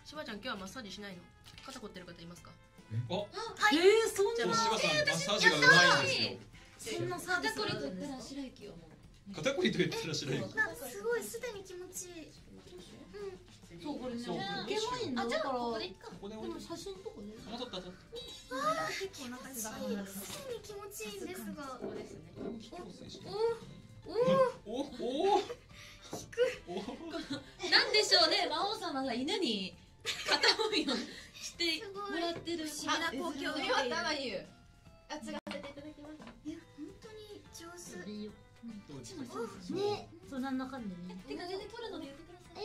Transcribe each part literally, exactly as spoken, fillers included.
しばちゃん今日はマッサージしないの？肩凝ってる方いますか？ あ、 えー、そんな。 しばさんマッサージがうまいんですよ。 そんなサービス肩こりと言ったら白雪よ。 肩こりと言ったら白い。 すごいすでに気持ちいい。 そうこれね。 そういけないんだ。 あ、じゃあだからここでいっか。 ここででも写真とかね。 あ、撮った撮った。 結構なんかすでに気持ちいいんですが。 そうですね。 おおおおお。 なんでしょうね、魔王様が犬に肩もみをしてもらってる。 不思議な光景を見ている。 頭に言う。あ、継がせていただきます。 いや本当に上手。 いいよ。 どうですか？ ね、そうなんだかんだね。 てか全然撮るので言ってください。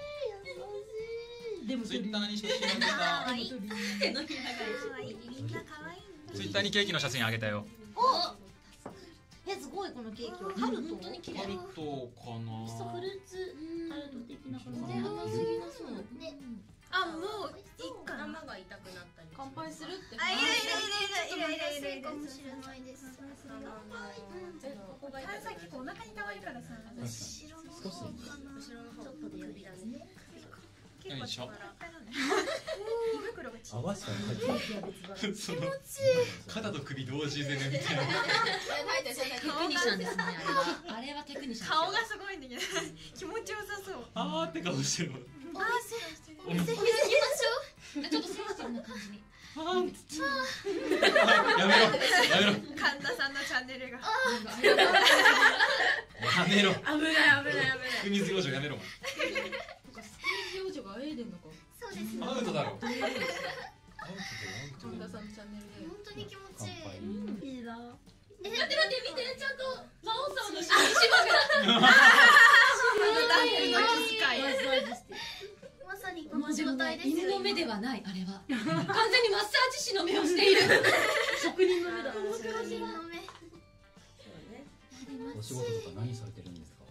でもツイッターに写真あげた。 可愛い。 手のひら可愛い。みんな可愛い。 ツイッターにケーキの写真あげたよ。 お、 え、すごいこのケーキはタルト。 本当に綺麗。 タルトかな。 そうフルーツタルト的な感じ。 全然甘すぎなそう。 ね。 あもういいかな。 頭が痛くなったり。 乾杯するって。 あいるいるいるいるいるいるいるいるかもしれないです。 え、ここが痛くなる。 お腹にたまるからさ。後ろの方かな。 後ろの方。ちょっとで指だね。 よいしょ。 胃袋が小合わせたらケーキは別だ。 その肩と首同時でねみたいな。 テクニシャンですね。あれはあれはテクニシャン。 顔がすごいんだけど気持ちよさそう。 あーって顔してる。 あお水行きましょう。ちょっとセンシティブな感じに。 あーやめろやめろ。 神田さんのチャンネルがやめろ。 危ない危ない危ない。 海水養生やめろ。 表情があえいでんのか。 そうですね。 アウトだろ。 アウトでアウト神田さんのチャンネルで。 本当に気持ち乾杯。 いい。 いいな。 待って待って見て、ちゃんと魔王様の芝が。 ダンクの気遣い。 マッサージして。 まさにこの状態ですよ。 犬の目ではない、あれは。完全にマッサージ師の目をしている。 職人の目だ。 人の目。 お仕事とか何されてるんですか？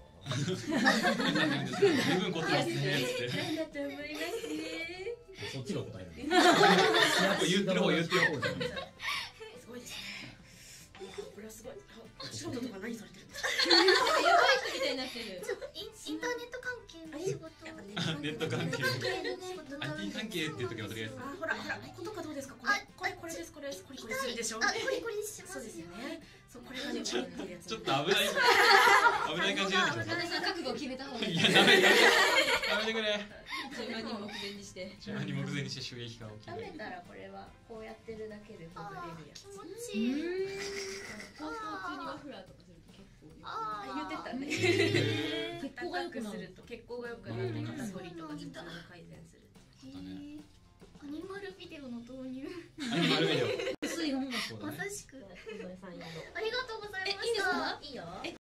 十分答えてねって。 なんだと思いますね。 そっちが答える。 言ってる方言ってる方じゃん。 すごいですね。これはすごい。お仕事とか何されてるんですか？ やばい人みたいになってる。 インターネット関係の仕事。 ネット関係。 仕事アイティー 関係っていう時はとりあえず。 あ、ほらほら、こことかどうですか？これこれこれですこれですこれこれするでしょ。 あ、これこれします。 そうですよね。そうこれがね、 ちょこういうやつ。 ちょっと危ない危ない感じなんでしょ。 神田さん覚悟を決めた方がいい。 いやダメやめてくれ。 順番に目前にして。 順番に目前にして襲撃が起きる。 食べたらこれはこうやってるだけでほぐれるやつ。 気持ちいい。 放送中にマフラーとかすると結構よく。 あ言ってたね。 血行が良くなるすると血行が良くなって肩こりとか頭痛が改善する。 アニマルビデオの導入。 アニマルビデオ。 薄い本が。 まさしく。 小添さんやろ。 ありがとうございました。 え、いいんですか？ いいよ。